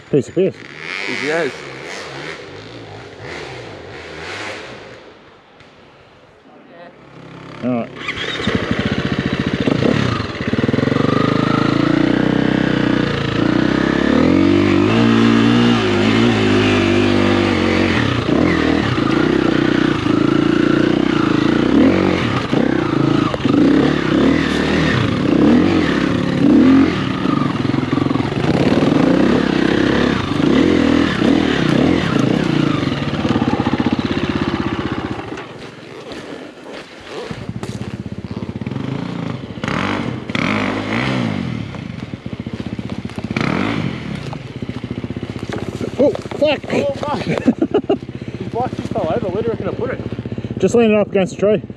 Piece of piss. Yes. Alright. Oh, fuck! Oh, fuck! His bike just fell over. Where do you reckon I put it? Just lean it up against the tree.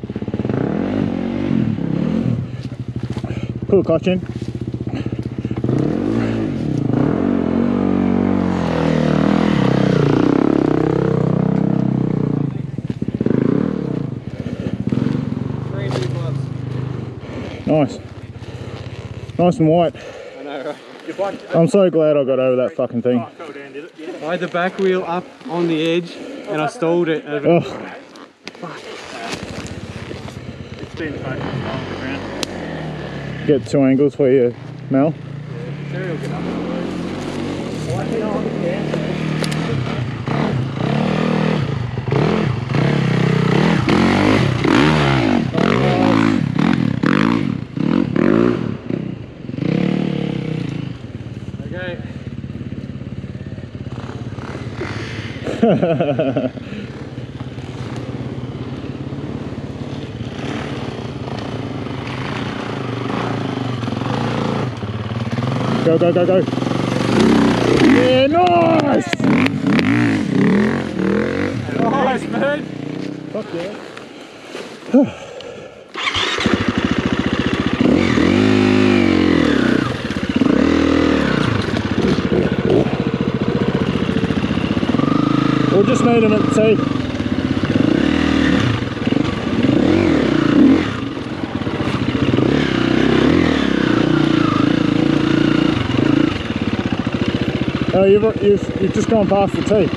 Pull the clutch in. Nice. Nice and white. I know, right? Your bike, I'm so glad I got over that fucking thing. oh, it fell down, did it? Yeah. I had the back wheel up on the edge and I stalled it. Oh, It's been fucking on the ground. get 2 angles for you, Mel. Terry will get up. Okay. Go, go, go, go. Yeah, nice! Nice, man. Fuck yeah. We'll just meet him at the sea. Oh, you've just gone past the tee.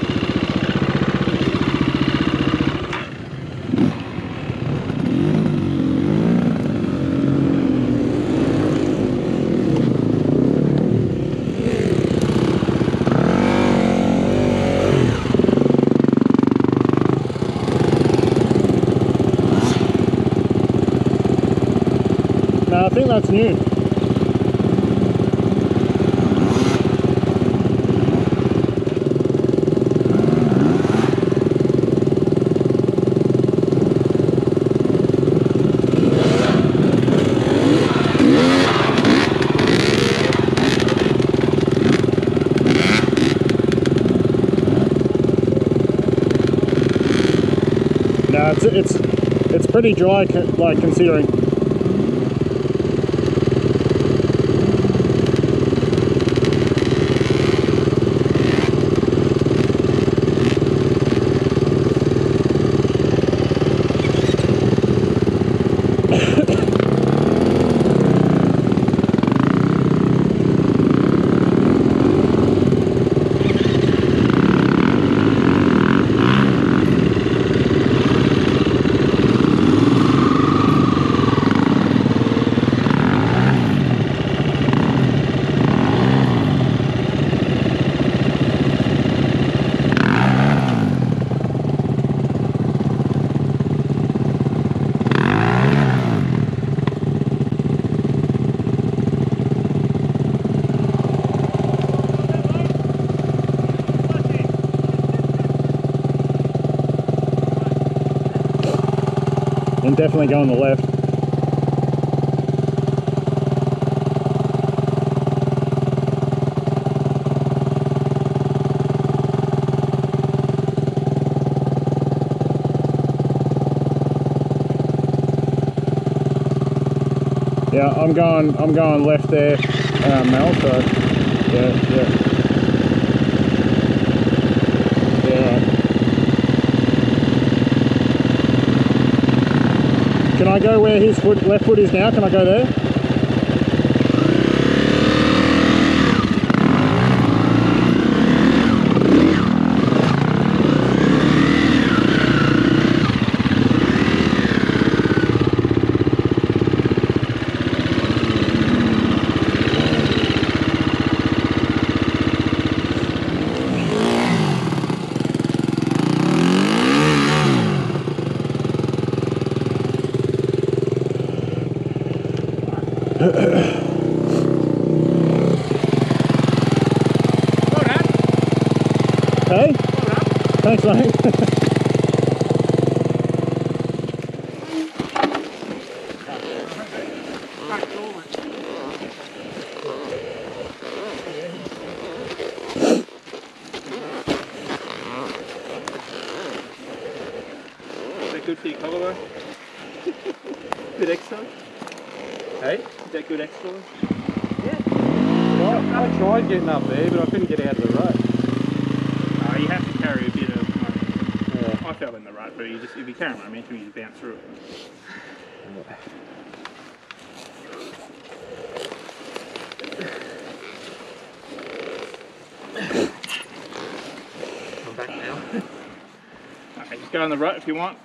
No, I think that's new. No, it's pretty dry, like considering. And definitely go on the left. Yeah, I'm going left there, Mel. So yeah. Can I go where his left foot is now? Can I go there? Hey? Thanks, mate. Is that good for your collar though? Good exercise? Hey? Is that good exercise? I tried getting up there, but I couldn't get out of the rut. You have to carry a bit of momentum. Yeah. I fell in the rut, but you just, if you carry momentum, you just bounce through it. I'm back now. Okay, just go in the rut if you want.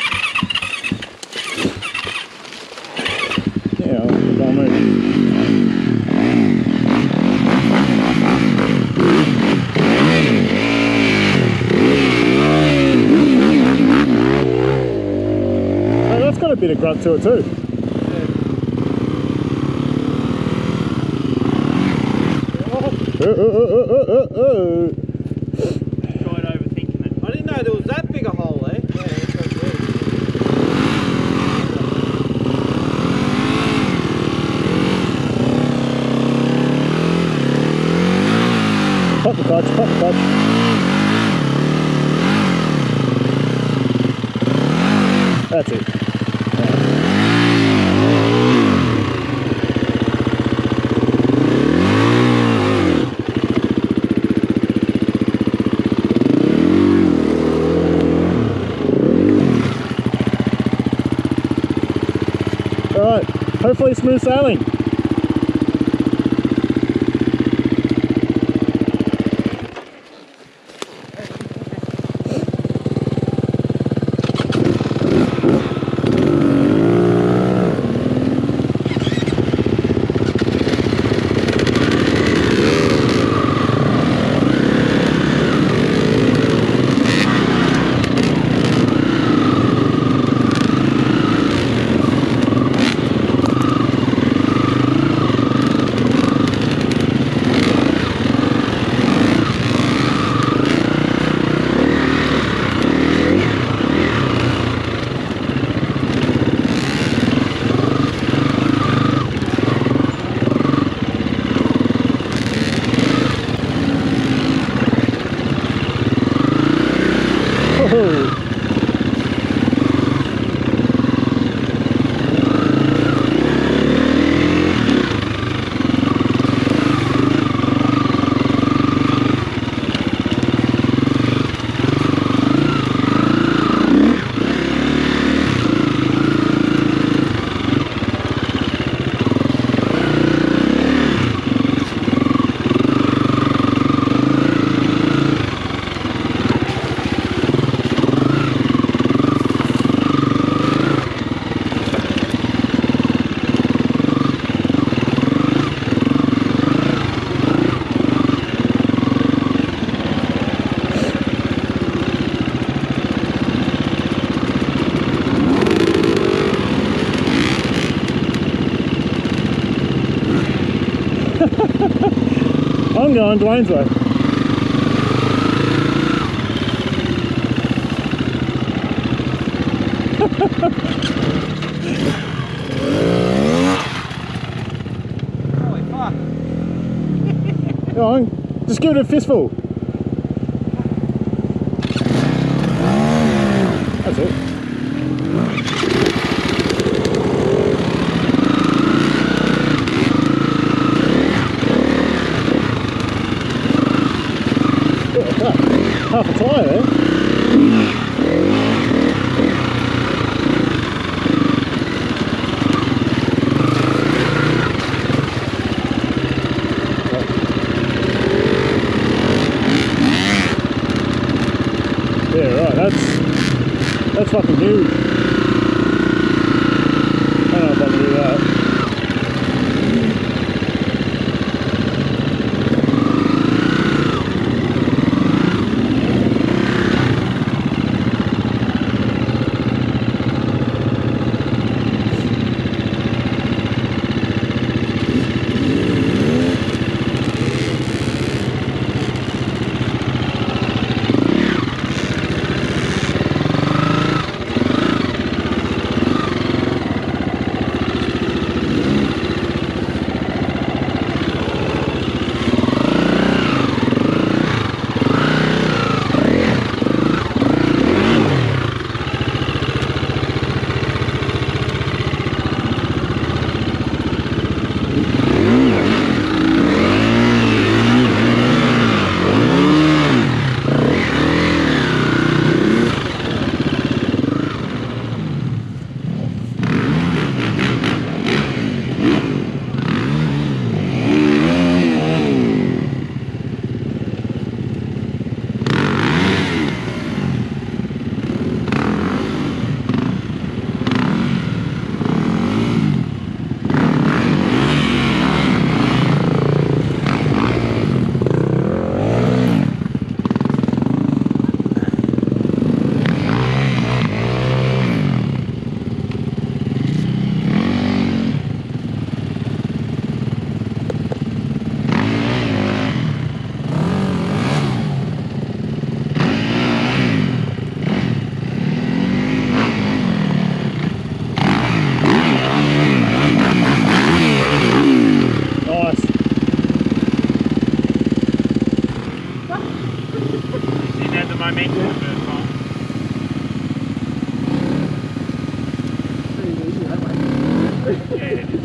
Yeah, I'll move. Hey, that's got a bit of grunt to it too. Tried overthinking it. I didn't know there was that big a hole there. Yeah, it's so good. Pop the clutch, pop the clutch. That's it. Alright, hopefully smooth sailing. I'm going Dwayne's way. Holy fuck. Go on, just give it a fistful. That's it. Half a tyre there. Yeah, right, that's fucking huge. I don't know if I can do that. I mentioned the first time. Yeah, it is.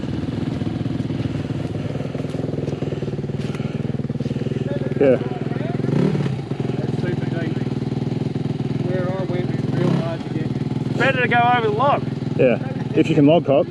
Yeah. That's super deep. Where I went, it's real hard to get. Better to go over the log. Yeah. If you can log hop.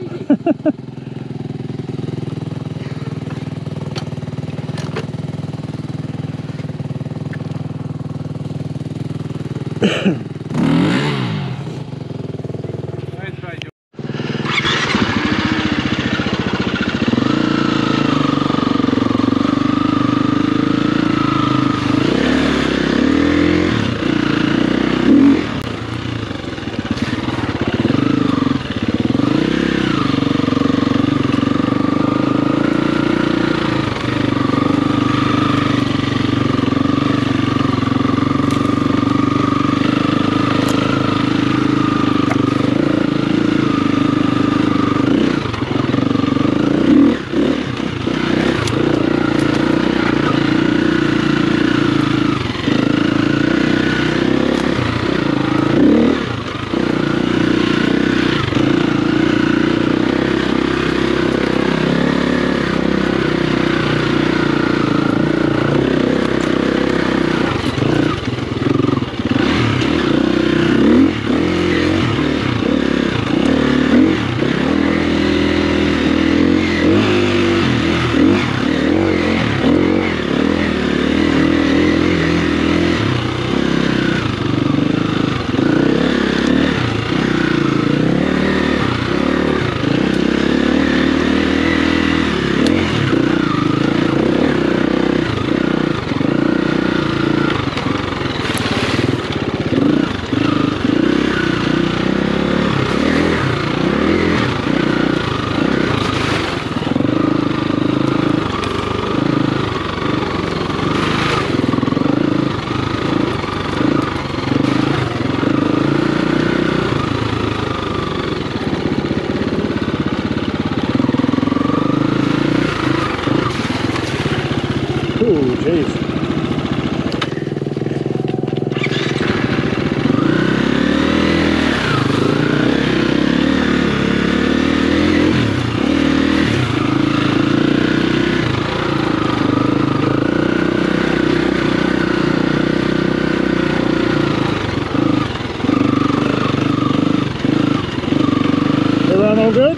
Ooh, jeez. Everyone all good?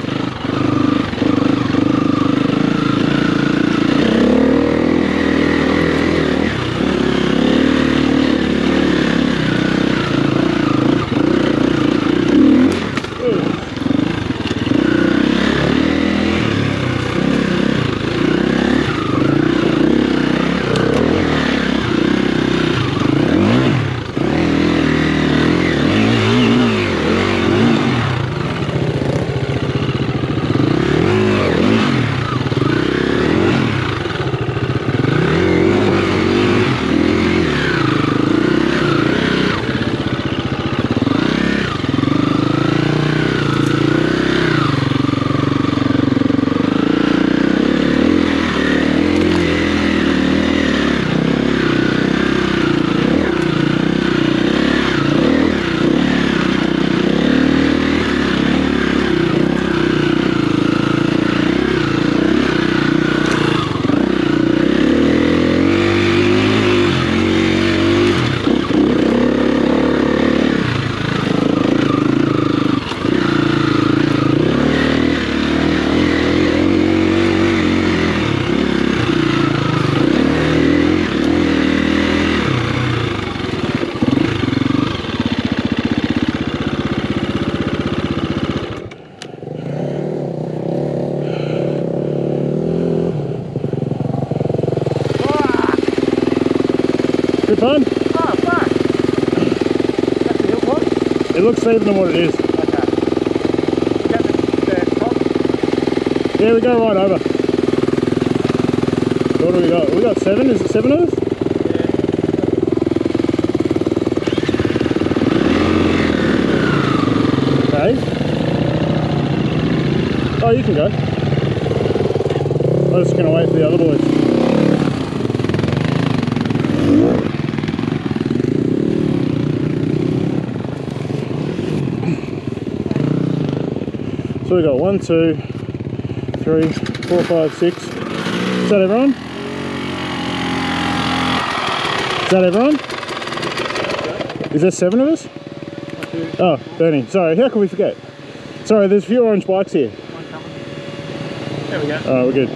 Good fun? Oh, fuck. That's the hill point? It looks steeper than what it is. Okay. You got the top? Yeah, we go right over. So what do we got? We got 7? Is it 7 of us? Okay. Oh, you can go. I'm just going to wait for the other boys. So we got 1, 2, 3, 4, 5, 6. Is that everyone? Is that everyone? Is there 7 of us? Oh, Bernie. Sorry, how can we forget? Sorry, there's a few orange bikes here. There we go. Alright, we're good.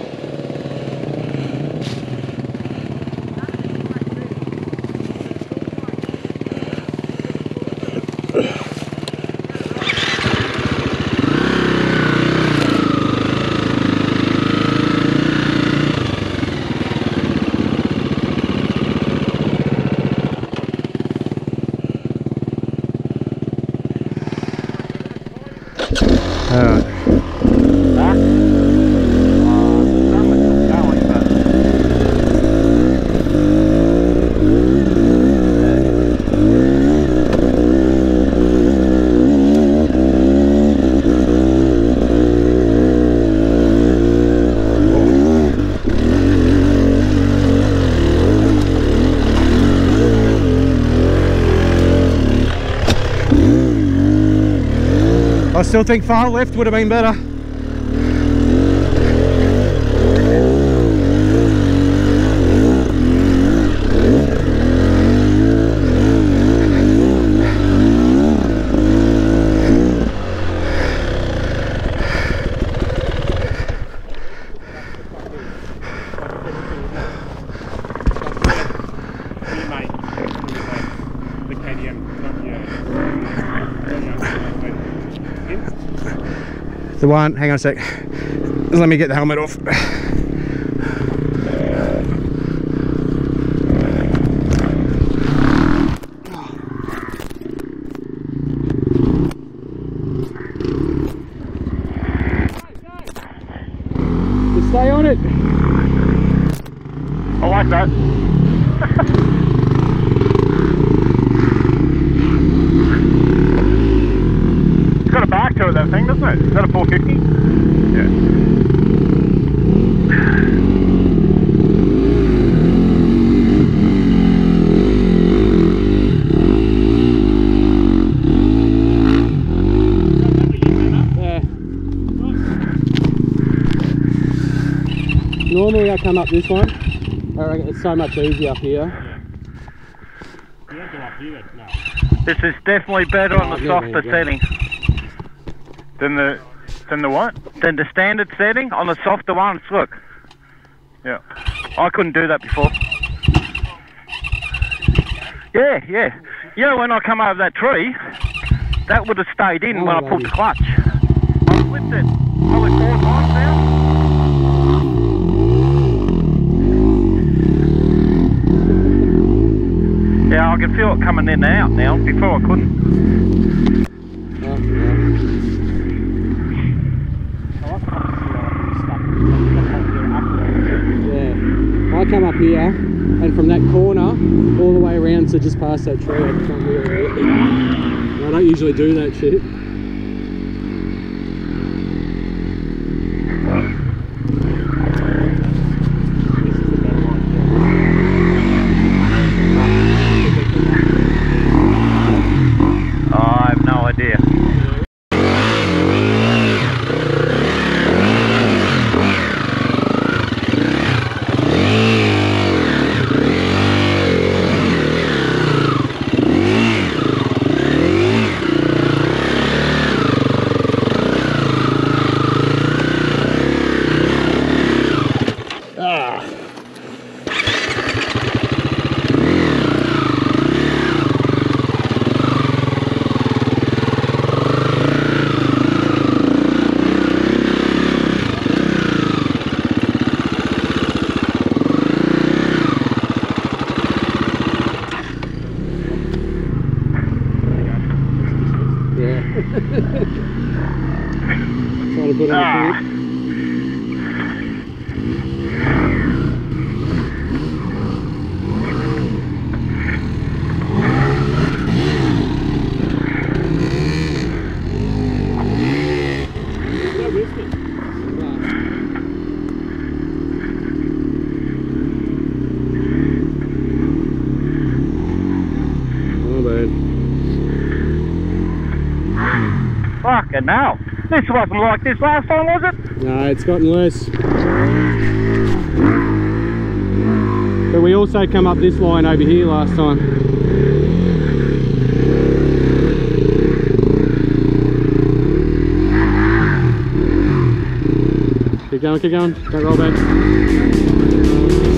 I still think far left would have been better. The one, hang on a sec. Just let me get the helmet off. Just stay on it. I like that. It's got a back to it, that thing, doesn't it? Is that a 450? Yeah. Normally I come up this one. I reckon it's so much easier up here. You don't go up here, no. This is definitely better on the softer setting than the what? Than the standard setting on the softer ones. Look, yeah, I couldn't do that before. Yeah. When I come over that tree, that would have stayed in when I pulled the clutch. I flipped it probably 4 times now. Yeah, I can feel it coming in and out now. Before I couldn't. Yeah. I come up here, and from that corner all the way around to just past that tree, I can't really. I don't usually do that shit. I have no idea. Try to put on the Fucking hell. This wasn't like this last time, was it? No, it's gotten worse. But we also come up this line over here last time. Keep going, don't roll back.